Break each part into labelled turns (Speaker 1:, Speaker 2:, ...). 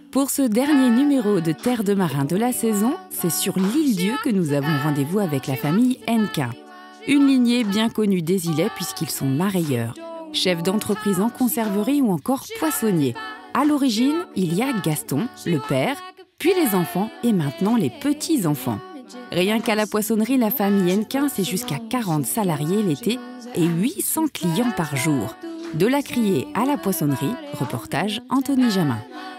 Speaker 1: Pour ce dernier numéro de Terre de Marin de la saison, c'est sur l'île Dieu que nous avons rendez-vous avec la famille Hennequin. Une lignée bien connue des îlets puisqu'ils sont marailleurs, chefs d'entreprise en conserverie ou encore poissonniers. À l'origine, il y a Gaston, le père, puis les enfants et maintenant les petits-enfants. Rien qu'à la poissonnerie, la famille Hennequin, c'est jusqu'à 40 salariés l'été et 800 clients par jour. De la criée à la poissonnerie, reportage Anthony Jamin.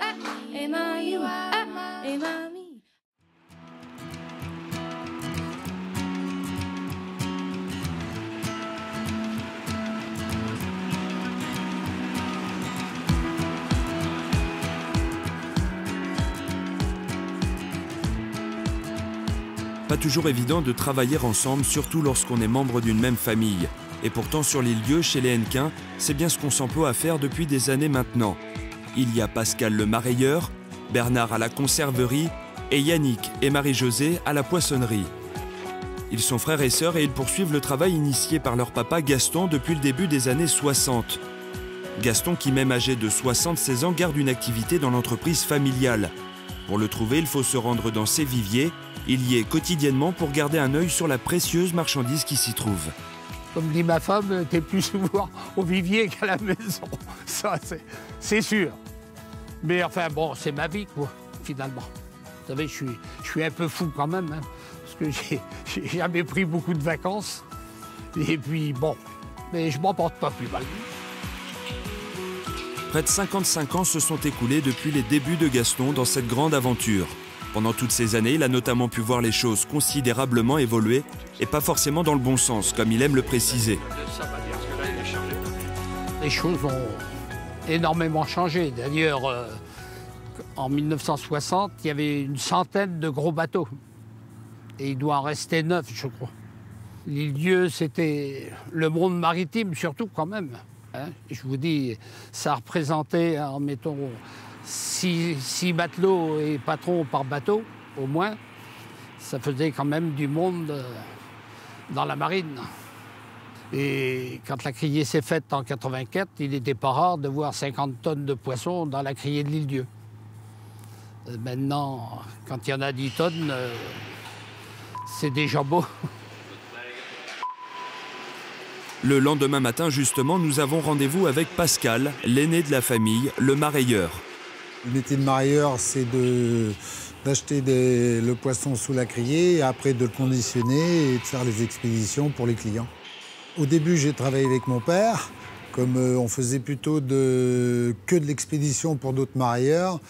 Speaker 2: Pas toujours évident de travailler ensemble, surtout lorsqu'on est membre d'une même famille. Et pourtant, sur l'île Dieu, chez les Hennequin, c'est bien ce qu'on s'emploie à faire depuis des années maintenant. Il y a Pascal le marailleur, Bernard à la conserverie et Yannick et Marie-Josée à la poissonnerie. Ils sont frères et sœurs et ils poursuivent le travail initié par leur papa Gaston depuis le début des années 60. Gaston, qui même âgé de 76 ans, garde une activité dans l'entreprise familiale. Pour le trouver, il faut se rendre dans ses viviers. Il y est quotidiennement pour garder un œil sur la précieuse marchandise qui s'y trouve.
Speaker 3: Comme dit ma femme, t'es plus souvent au vivier qu'à la maison. Ça, c'est sûr. Mais enfin, bon, c'est ma vie, quoi, finalement. Vous savez, je suis un peu fou quand même, hein, parce que j'ai jamais pris beaucoup de vacances. Et puis, bon, mais je m'en porte pas plus mal.
Speaker 2: Près de 55 ans se sont écoulés depuis les débuts de Gaston dans cette grande aventure. Pendant toutes ces années, il a notamment pu voir les choses considérablement évoluer et pas forcément dans le bon sens, comme il aime le préciser.
Speaker 3: Les choses ont énormément changé. D'ailleurs, en 1960, il y avait une centaine de gros bateaux. Et il doit en rester 9, je crois. L'île Dieu, c'était le monde maritime, surtout quand même. Hein. Je vous dis, ça représentait, mettons, 6 matelots et patrons par bateau, au moins. Ça faisait quand même du monde dans la marine. Et quand la criée s'est faite en 84, il n'était pas rare de voir 50 tonnes de poissons dans la criée de l'île Dieu. Maintenant, quand il y en a 10 tonnes, c'est déjà beau.
Speaker 2: Le lendemain matin, justement, nous avons rendez-vous avec Pascal, l'aîné de la famille, le marailleur.
Speaker 4: Le métier de marailleur, c'est d'acheter le poisson sous la criée, et après de le conditionner et de faire les expéditions pour les clients. Au début, j'ai travaillé avec mon père, comme on faisait plutôt que de l'expédition pour d'autres marailleurs.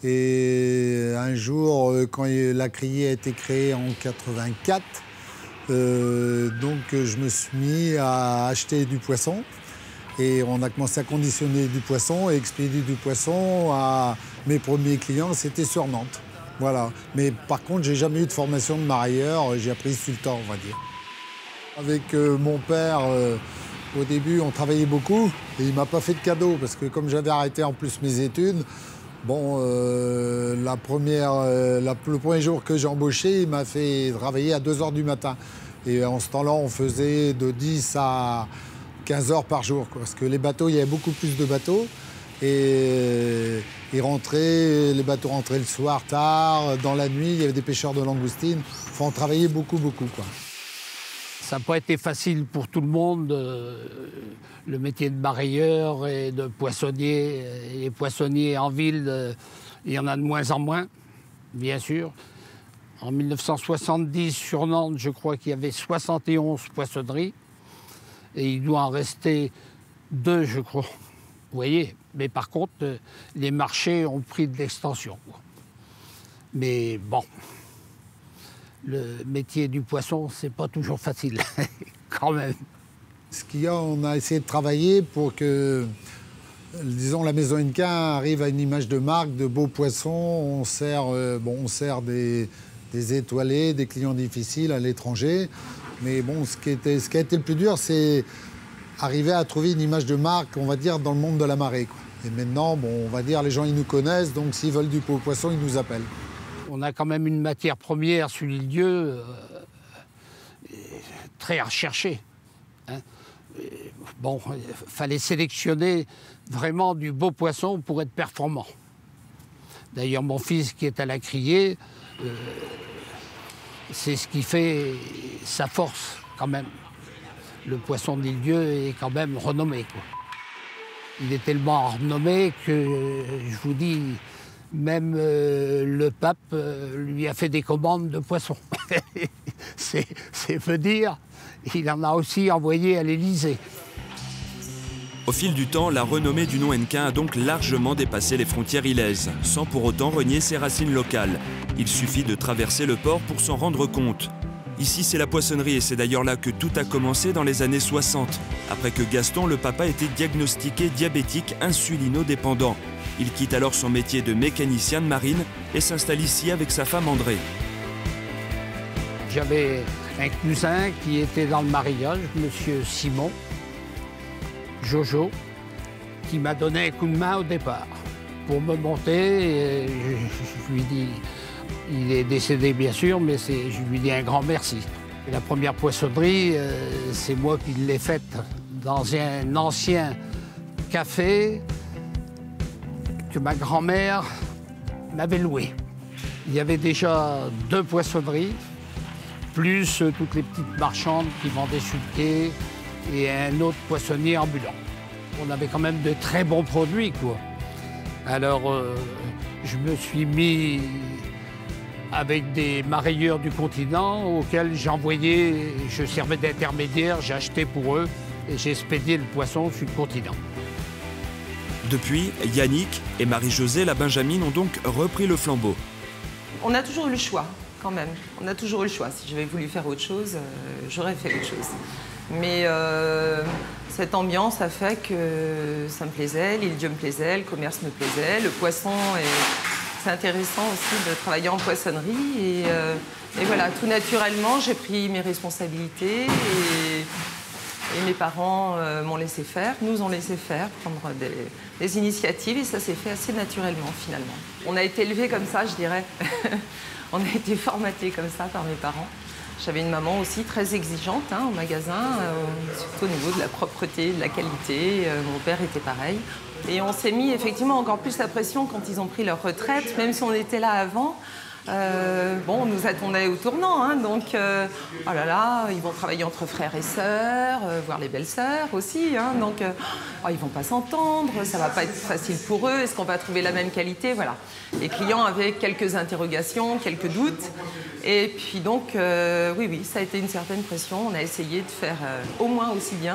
Speaker 4: Et un jour, quand la criée a été créée en 84, donc je me suis mis à acheter du poisson. Et on a commencé à conditionner du poisson et expédier du poisson à mes premiers clients, c'était sur Nantes. Voilà. Mais par contre, j'ai jamais eu de formation de marailleur, j'ai appris sur le temps, on va dire. Avec mon père, au début, on travaillait beaucoup et il m'a pas fait de cadeau parce que comme j'avais arrêté en plus mes études, bon, le premier jour que j'ai embauché, il m'a fait travailler à 2 h du matin. Et en ce temps-là, on faisait de 10 à 15 heures par jour, quoi, parce que les bateaux, il y avait beaucoup plus de bateaux. Et les bateaux rentraient le soir tard, dans la nuit, il y avait des pêcheurs de langoustines. Enfin, on travaillait beaucoup, quoi.
Speaker 3: Ça n'a pas été facile pour tout le monde, le métier de marailleur et de poissonnier. Et les poissonniers en ville, il y en a de moins en moins, bien sûr. En 1970, sur Nantes, je crois qu'il y avait 71 poissonneries. Et il doit en rester 2, je crois. Vous voyez? Mais par contre, les marchés ont pris de l'extension. Mais bon, le métier du poisson, c'est pas toujours facile, quand même.
Speaker 4: Ce qu'il y a, on a essayé de travailler pour que, disons, la maison Hennequin arrive à une image de marque, de beaux poissons. On sert des étoilés, des clients difficiles à l'étranger. Mais bon, ce qui a été le plus dur, c'est arriver à trouver une image de marque, on va dire, dans le monde de la marée, quoi. Et maintenant, bon, on va dire, les gens, ils nous connaissent, donc s'ils veulent du beau poisson, ils nous appellent.
Speaker 3: On a quand même une matière première sur l'île Dieu très recherchée. Hein. Bon, il fallait sélectionner vraiment du beau poisson pour être performant. D'ailleurs, mon fils qui est à la criée, c'est ce qui fait sa force quand même. Le poisson de l'Île-Dieu est quand même renommé, quoi. Il est tellement renommé que, je vous dis, même le pape lui a fait des commandes de poissons. c'est peu dire. Il en a aussi envoyé à l'Élysée.
Speaker 2: Au fil du temps, la renommée du nom Hennequin a donc largement dépassé les frontières ilaises, sans pour autant renier ses racines locales. Il suffit de traverser le port pour s'en rendre compte. Ici, c'est la poissonnerie et c'est d'ailleurs là que tout a commencé dans les années 60, après que Gaston, le papa, était diagnostiqué diabétique insulino-dépendant. Il quitte alors son métier de mécanicien de marine et s'installe ici avec sa femme Andrée.
Speaker 3: J'avais un cousin qui était dans le marillage, monsieur Simon, Jojo, qui m'a donné un coup de main au départ pour me monter. Et je lui dis, il est décédé bien sûr, mais je lui dis un grand merci. Et la première poissonnerie, c'est moi qui l'ai faite dans un ancien café que ma grand-mère m'avait loué. Il y avait déjà 2 poissonneries, plus toutes les petites marchandes qui vendaient sur le quai et un autre poissonnier ambulant. On avait quand même de très bons produits, quoi. Alors, je me suis mis avec des marailleurs du continent auxquels j'envoyais, je servais d'intermédiaire, j'achetais pour eux et j'ai expédié le poisson sur le continent.
Speaker 2: Depuis, Yannick et Marie-Josée, la Benjamine, ont donc repris le flambeau.
Speaker 5: On a toujours eu le choix, quand même. On a toujours eu le choix. Si j'avais voulu faire autre chose, j'aurais fait autre chose. Mais cette ambiance a fait que ça me plaisait, l'Île-Dieu me plaisait, le commerce me plaisait, le poisson, c'est intéressant aussi de travailler en poissonnerie. Et voilà, tout naturellement, j'ai pris mes responsabilités et mes parents m'ont laissé faire, nous ont laissé faire, prendre des initiatives et ça s'est fait assez naturellement finalement. On a été élevés comme ça, je dirais. On a été formatés comme ça par mes parents. J'avais une maman aussi très exigeante au magasin, surtout au niveau de la propreté, de la qualité. Mon père était pareil. Et on s'est mis effectivement encore plus la pression quand ils ont pris leur retraite, même si on était là avant. Bon, on nous attendait au tournant, donc oh là là, ils vont travailler entre frères et sœurs, voire les belles-sœurs aussi, donc oh, ils vont pas s'entendre, ça va pas être facile pour eux, est-ce qu'on va trouver la même qualité, voilà. Les clients avaient quelques interrogations, quelques doutes, et puis donc oui, ça a été une certaine pression, on a essayé de faire au moins aussi bien.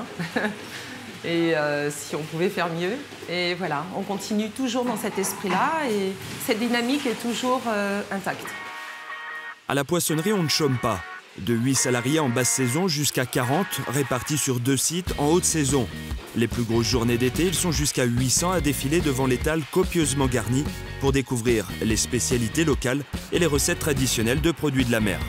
Speaker 5: Et si on pouvait faire mieux. Et voilà, on continue toujours dans cet esprit-là et cette dynamique est toujours intacte.
Speaker 2: À la poissonnerie, on ne chôme pas. De 8 salariés en basse saison jusqu'à 40 répartis sur 2 sites en haute saison. Les plus grosses journées d'été, ils sont jusqu'à 800 à défiler devant l'étal copieusement garni pour découvrir les spécialités locales et les recettes traditionnelles de produits de la mer.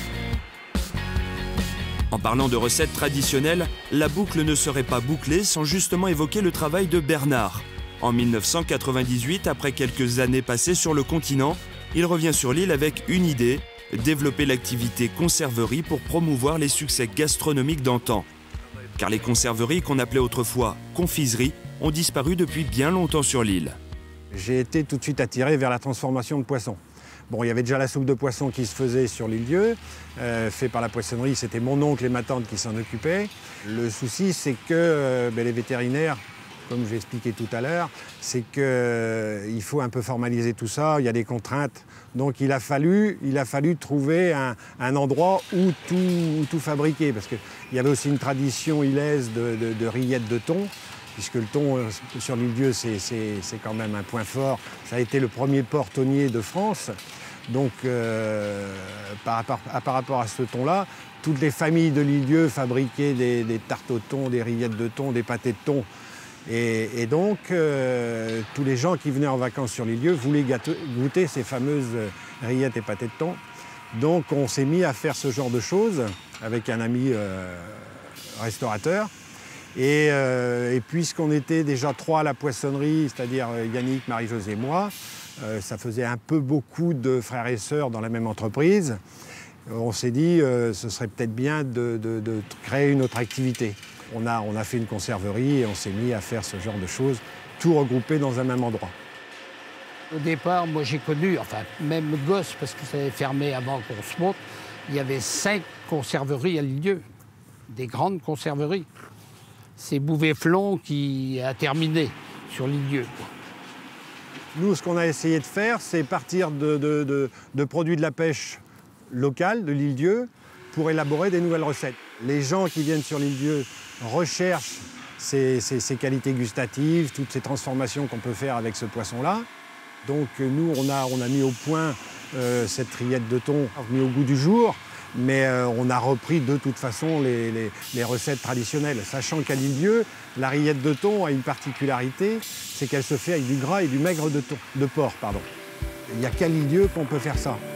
Speaker 2: En parlant de recettes traditionnelles, la boucle ne serait pas bouclée sans justement évoquer le travail de Bernard. En 1998, après quelques années passées sur le continent, il revient sur l'île avec une idée, développer l'activité conserverie pour promouvoir les succès gastronomiques d'antan. Car les conserveries qu'on appelait autrefois confiseries ont disparu depuis bien longtemps sur l'île.
Speaker 6: J'ai été tout de suite attiré vers la transformation de poissons. Bon, il y avait déjà la soupe de poisson qui se faisait sur l'Île-Dieu, fait par la poissonnerie, c'était mon oncle et ma tante qui s'en occupaient. Le souci, c'est que les vétérinaires, comme je l'ai expliqué tout à l'heure, c'est qu'il faut un peu formaliser tout ça, il y a des contraintes. Donc il a fallu trouver un endroit où tout fabriquer, parce qu'il y avait aussi une tradition ilaise de rillettes de thon, puisque le thon sur l'Île-Dieu, c'est quand même un point fort. Ça a été le premier port thonier de France. Donc, par rapport à ce thon-là, toutes les familles de l'Île-Dieu fabriquaient des tartes au thon, des rillettes de thon, des pâtés de thon. Et donc, tous les gens qui venaient en vacances sur l'Île-Dieu voulaient goûter ces fameuses rillettes et pâtés de thon. Donc, on s'est mis à faire ce genre de choses avec un ami restaurateur. Et puisqu'on était déjà 3 à la poissonnerie, c'est-à-dire Yannick, Marie-Josée et moi, ça faisait un peu beaucoup de frères et sœurs dans la même entreprise. On s'est dit ce serait peut-être bien de créer une autre activité. On a fait une conserverie et on s'est mis à faire ce genre de choses, tout regroupé dans un même endroit.
Speaker 3: Au départ, moi j'ai connu, enfin même gosse, parce que ça avait fermé avant qu'on se monte, il y avait 5 conserveries à Lilieu, des grandes conserveries. C'est Bouvet-Flon qui a terminé sur Lilieu.
Speaker 6: Nous, ce qu'on a essayé de faire, c'est partir de produits de la pêche locale de l'île-Dieu pour élaborer des nouvelles recettes. Les gens qui viennent sur l'île-Dieu recherchent ces qualités gustatives, toutes ces transformations qu'on peut faire avec ce poisson-là. Donc nous, on a mis au point cette rillette de thon, mis au goût du jour, mais on a repris de toute façon les recettes traditionnelles, sachant qu'à l'île-Dieu, la rillette de thon a une particularité, c'est qu'elle se fait avec du gras et du maigre de porc. Il n'y a qu'à l'île-Dieu qu'on peut faire ça.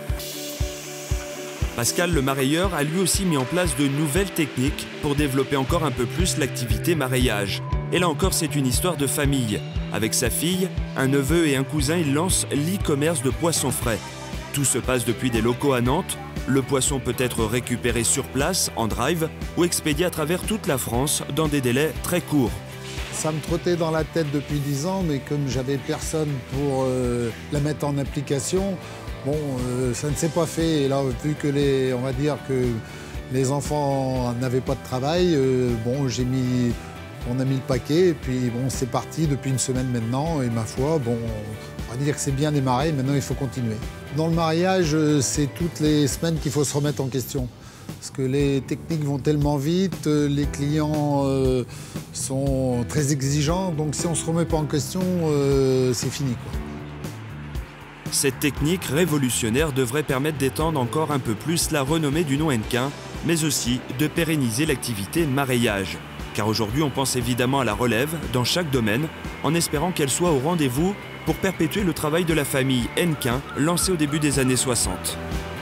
Speaker 2: Pascal le marailleur a lui aussi mis en place de nouvelles techniques pour développer encore un peu plus l'activité maraillage. Et là encore, c'est une histoire de famille. Avec sa fille, un neveu et un cousin, il lance l'e-commerce de poissons frais. Tout se passe depuis des locaux à Nantes. Le poisson peut être récupéré sur place, en drive, ou expédié à travers toute la France dans des délais très courts.
Speaker 4: Ça me trottait dans la tête depuis 10 ans, mais comme j'avais personne pour la mettre en application, bon, ça ne s'est pas fait. Et là, vu que on va dire que les enfants n'avaient pas de travail, bon, on a mis le paquet et puis bon, c'est parti depuis une semaine maintenant. Et ma foi, bon, on va dire que c'est bien démarré. Maintenant, il faut continuer. Dans le mariage, c'est toutes les semaines qu'il faut se remettre en question. Parce que les techniques vont tellement vite, les clients sont très exigeants. Donc si on ne se remet pas en question, c'est fini, quoi.
Speaker 2: Cette technique révolutionnaire devrait permettre d'étendre encore un peu plus la renommée du nom Hennequin, mais aussi de pérenniser l'activité maraillage. Car aujourd'hui, on pense évidemment à la relève dans chaque domaine, en espérant qu'elle soit au rendez-vous pour perpétuer le travail de la famille Hennequin, lancé au début des années 60.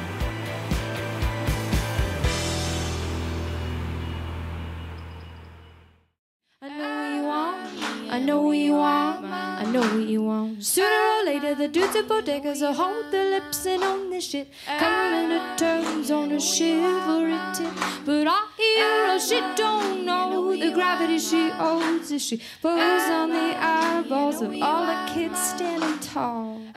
Speaker 7: I know what you want, I know what you want. Sooner or later, the dudes at bodegas will hold their lips and own this shit. Coming to terms on a chivalry tip. But our hero, she don't know the gravity she owes as she pulls on the eyeballs of all the kids standing tall.